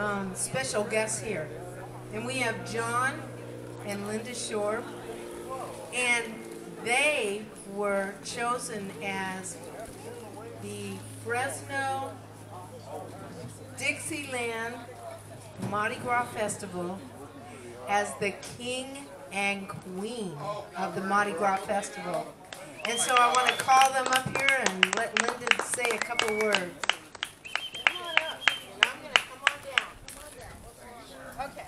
special guests here. And we have John and Linda Shore, and they were chosen as the Fresno Dixieland Mardi Gras Festival as the king and queen of the Mardi Gras Festival. And so I want to call them up here and let Linda say a couple words. Come on up, and I'm going to come on down. Okay.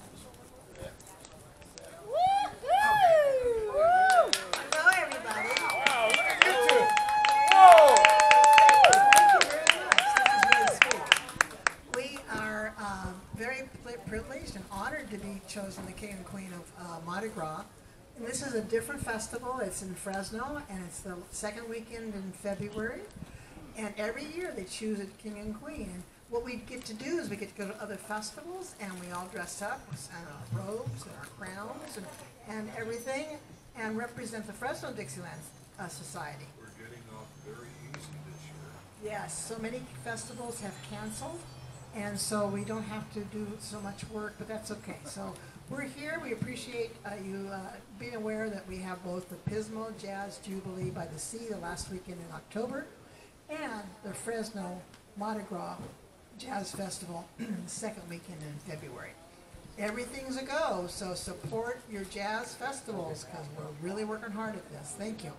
Woo-hoo! Woo! Hello, everybody. Wow, look at you two. Whoa! Thank you very much. This is really sweet. We are very privileged and honored to be chosen the king and queen of Mardi Gras. And this is a different festival. It's in Fresno, and it's the second weekend in February. And every year they choose a king and queen. And what we get to do is we get to go to other festivals, and we all dress up with our robes and our crowns and everything, and represent the Fresno Dixieland Society. We're getting off very easy this year. Yes, so many festivals have canceled, and so we don't have to do so much work, but that's okay. So we're here. We appreciate you being aware that we have both the Pismo Jazz Jubilee by the Sea the last weekend in October, and the Fresno Mardi Gras Jazz Festival the second weekend in February. Everything's a go, so support your jazz festivals because we're really working hard at this. Thank you.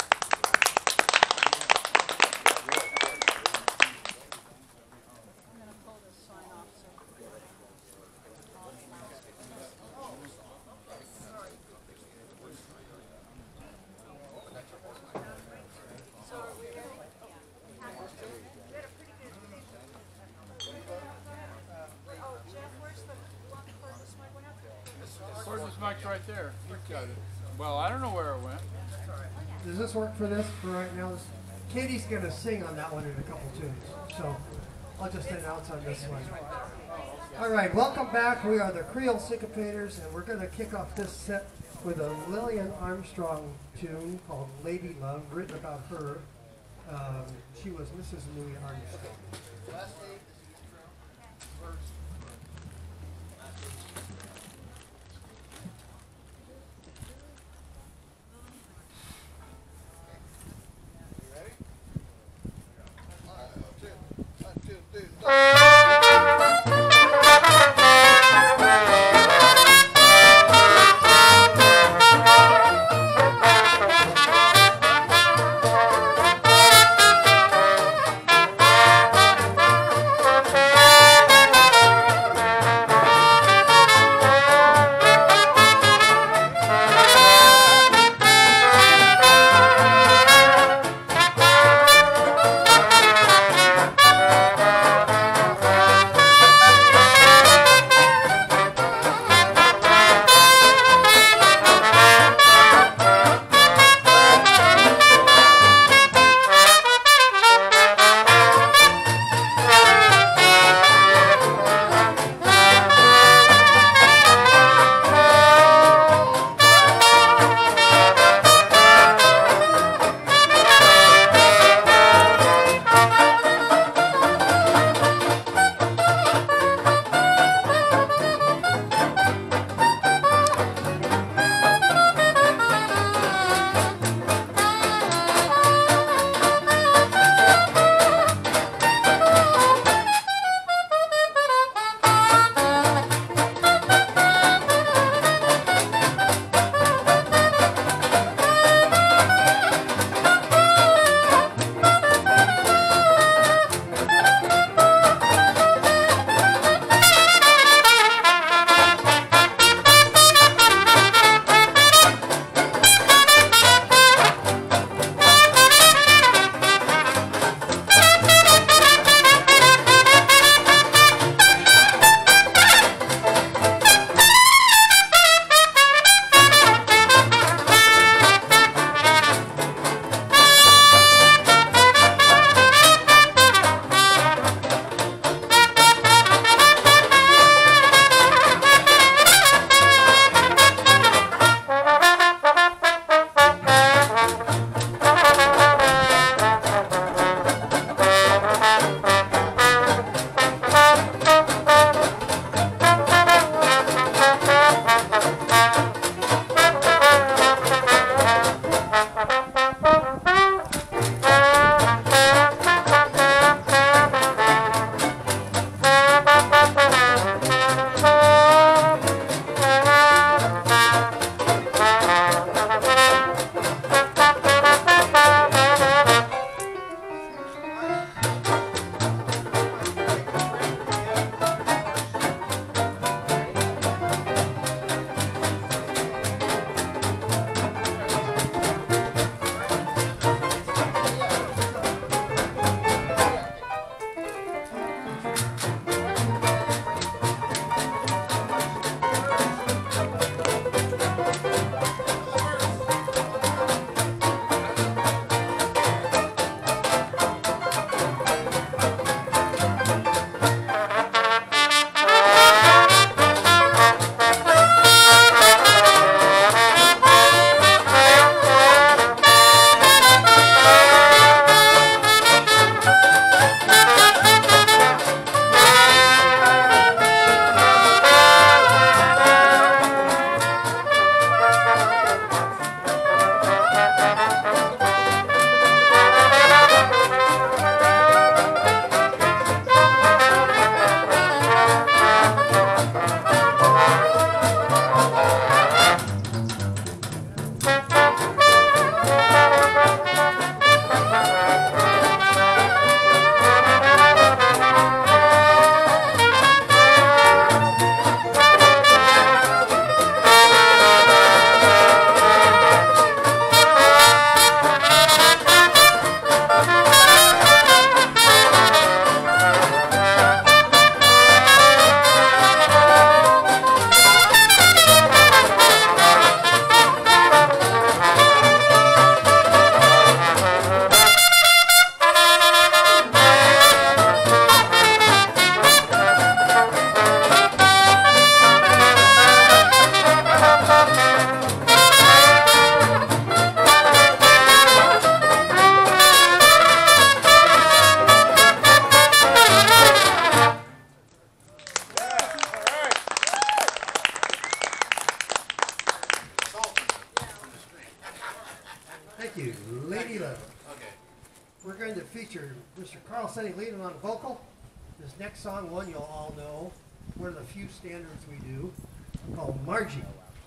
Where's this mic right there? You've got it. Well, I don't know where it went. Does this work for this for right now? Katie's going to sing on that one in a couple tunes, so I'll just announce on this one. All right, welcome back. We are the Creole Syncopators, and we're going to kick off this set with a Lillian Armstrong tune called Lady Love, written about her. She was Mrs. Louis Armstrong. that featured Mr. Carl Sunny leading on vocal. This next song, one you'll all know, one of the few standards we do, called Margie.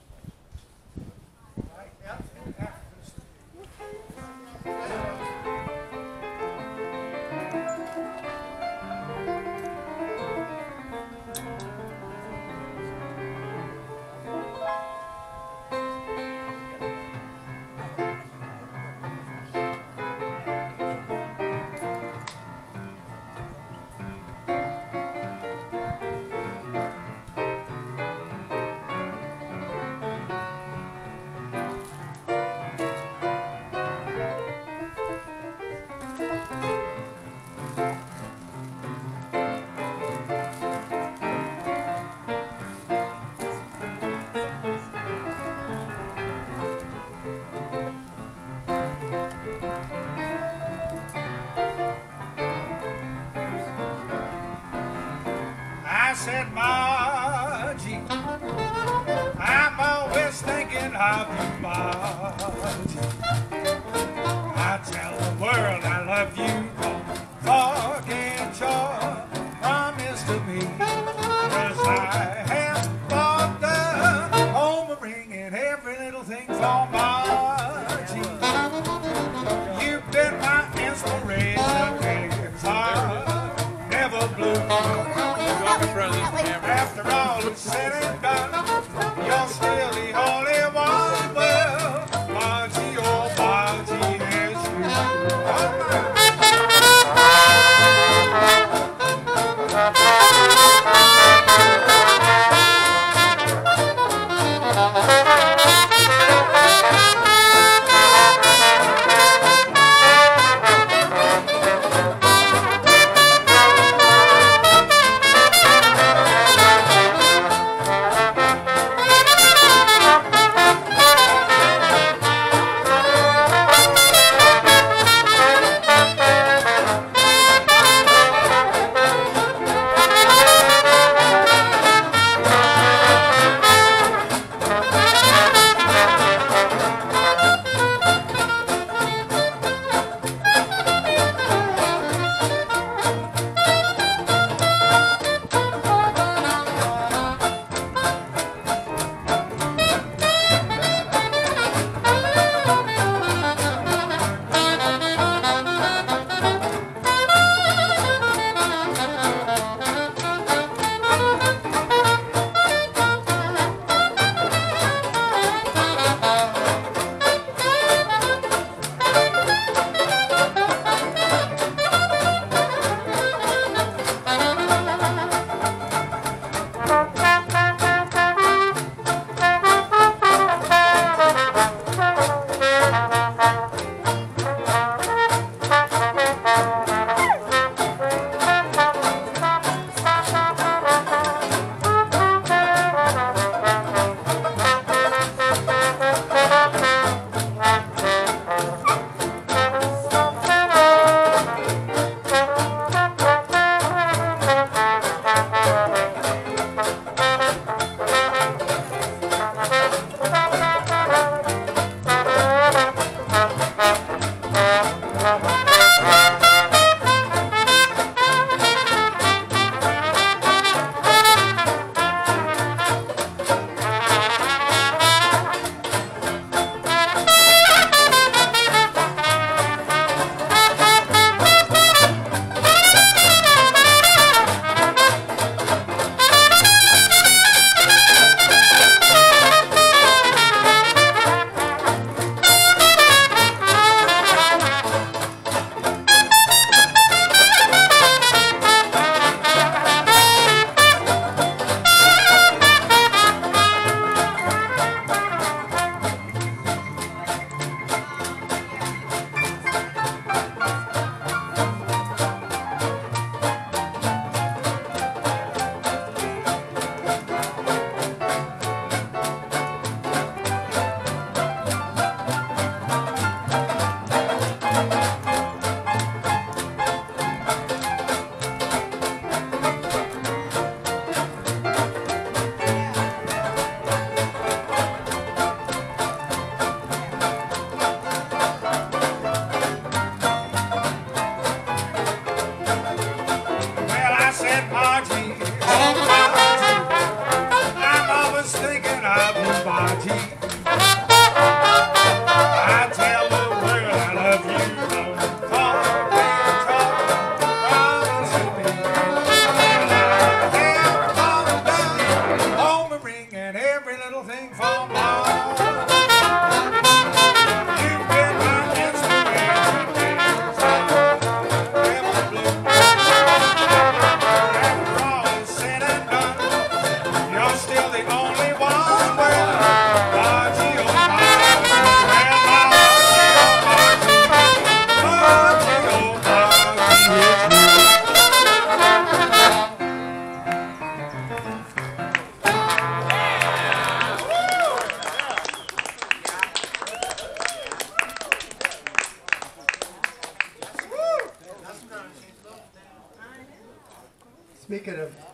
I said, Margie, I'm always thinking of you, Margie. I tell the world I love you, don't forget your promise to me. 'Cause I have bought the home ring and every little thing for Margie. You've been my inspiration, things are never blue. After all is said and done, you're still the only one. Well, Margie, oh Margie, is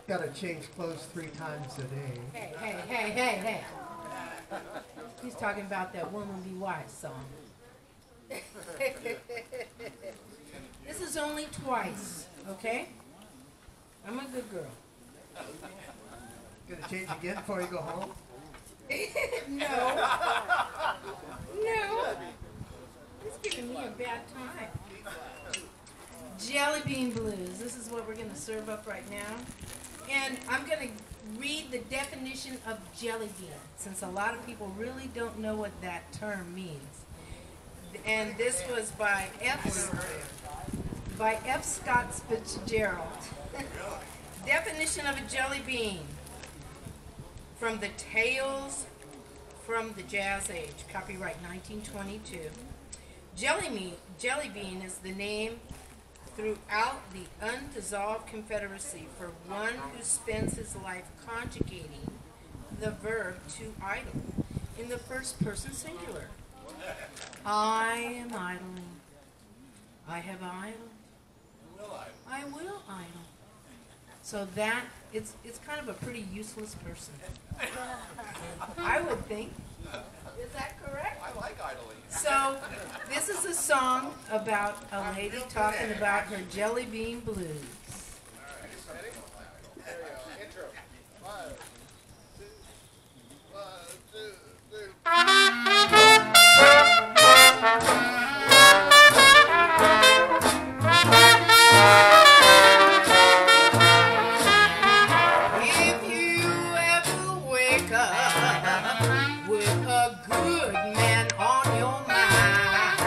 got to change clothes 3 times a day. Hey. He's talking about that Woman Be Wise song. This is only twice, okay? I'm a good girl. Gonna change again before you go home? No. It's giving me a bad time. Jelly bean blues. This is what we're going to serve up right now. And I'm going to read the definition of jelly bean, since a lot of people really don't know what that term means. And this was by F. Scott Fitzgerald. Definition of a jelly bean. From the Tales from the Jazz Age, copyright 1922. Jelly bean is the name throughout the undissolved Confederacy for one who spends his life conjugating the verb to idle in the first person singular. I am idling. I have idled. I will idle. So that, it's kind of a pretty useless person. I would think. Is that correct? I like idling. So, this is a song about a lady talking about her jelly bean blues. Ready? There you go. Intro. 5, 2, 1, 2. If you ever wake up with a good man on your mind,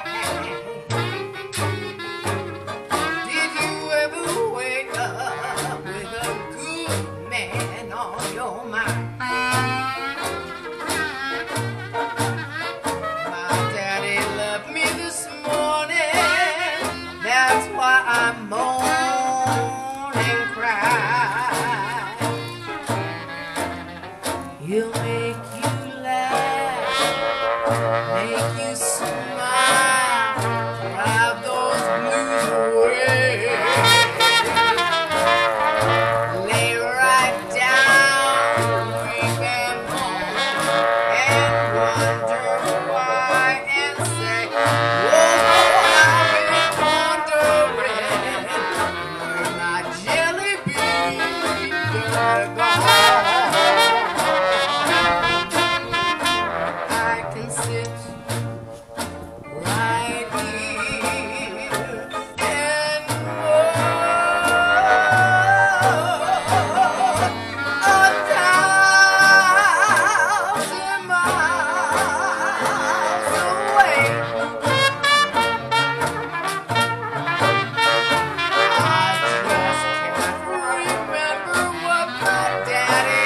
did you ever wake up with a good man on your mind? My daddy left me this morning, that's why I'm moan and cry. He'll make you laugh, make you smile, drive those blues away. Lay right down, weak and moan, and wonder why, and say, oh, I've been wondering where my jelly beans are gone. I can sit right here and walk 1,000 miles away. I just can't remember what my daddy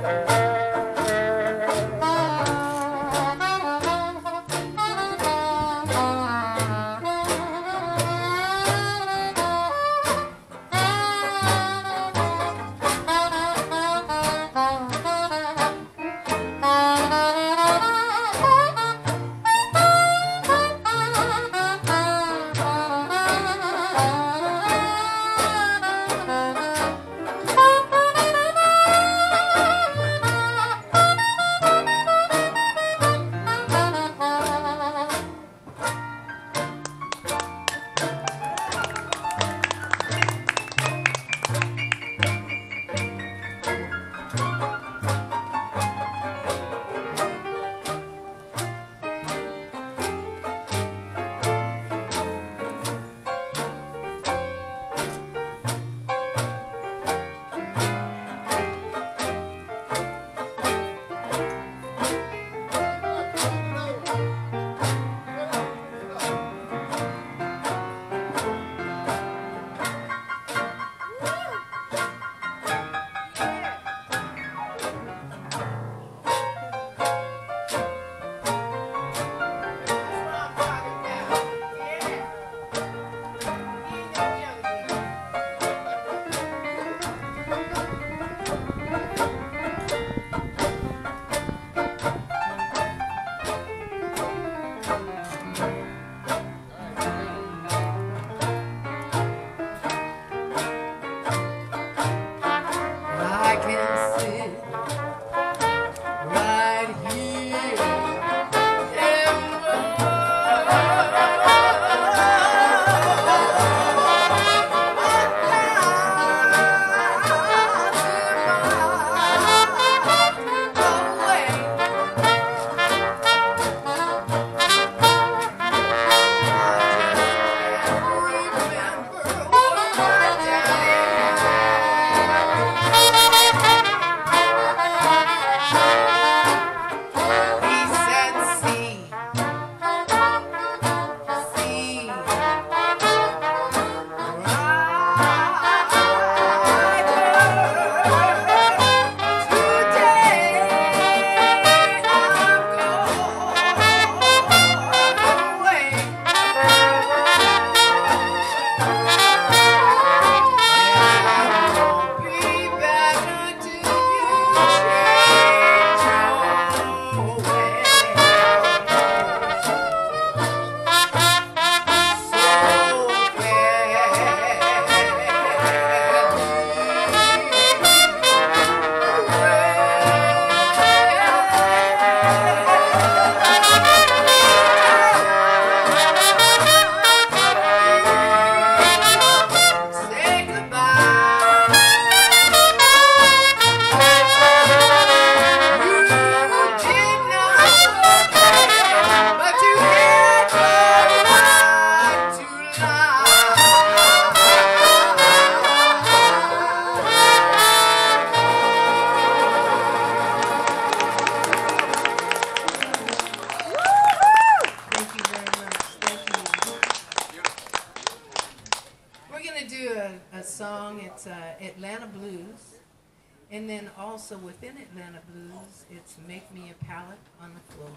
Atlanta Blues, and then also within Atlanta Blues, it's Make Me a Palette on the Floor.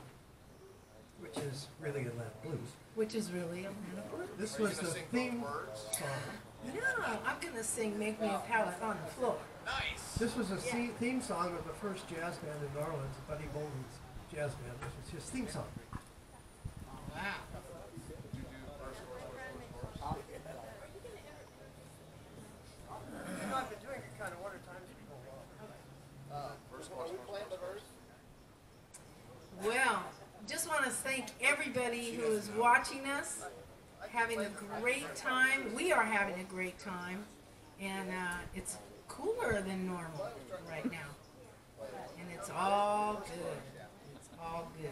Which is really Atlanta Blues. Which is really Atlanta Blues. This was the theme song. No, I'm going to sing Make Me a Palette on the Floor. Nice. This was a theme song of the first jazz band in New Orleans, Buddy Bolden's jazz band. This was his theme song. Wow. You know, I've been doing it kind of order times people. Well, just want to thank everybody who is watching us, having a great time. We are having a great time, and it's cooler than normal right now, and it's all good. It's all good.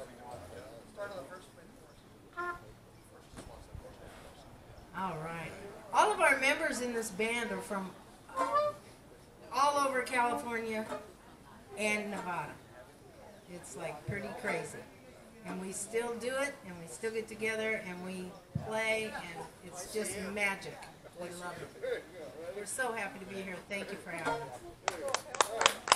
All right. All of our members in this band are from all over California and Nevada. It's like pretty crazy. And we still do it, and we still get together, and we play, and it's just magic. We love it. We're so happy to be here. Thank you for having us.